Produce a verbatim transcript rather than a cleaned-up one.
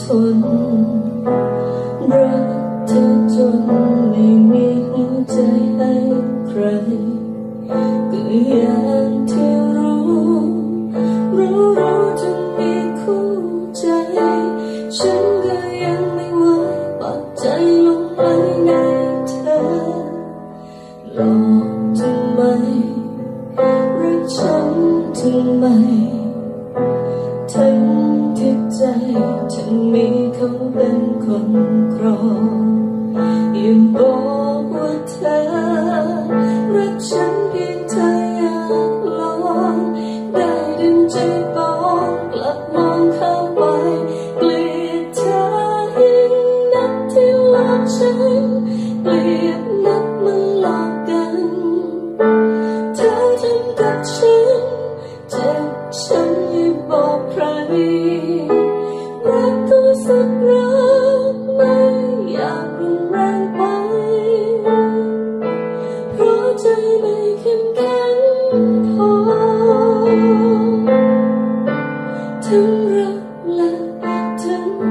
นรักเธอจนไม่มีหัวใจให้ใครก็อย่างที่รู้รู้รู้จนมีคู่ใจฉันก็ยังไม่ไหวปักใจลงไปในเธอหลอกทำไมรักฉันทำไมทั้งที่ใจฉันมีเขาเป็นคนครองยังบอกว่าเธอรักฉันเพียงเธออยากลองได้ดึงใจปองกลับมองเข้าไปเกลียดเธอยิ่งนักที่หลอกฉันเกลียดนักมันหลอกกันเธอทำกับฉันเจ็บฉันอย่าบอกใครรักก็สุดรักไม่อยากรุนแรงไปเพราะใจไม่เข้มแข็งพอทั้งรักและทั้ง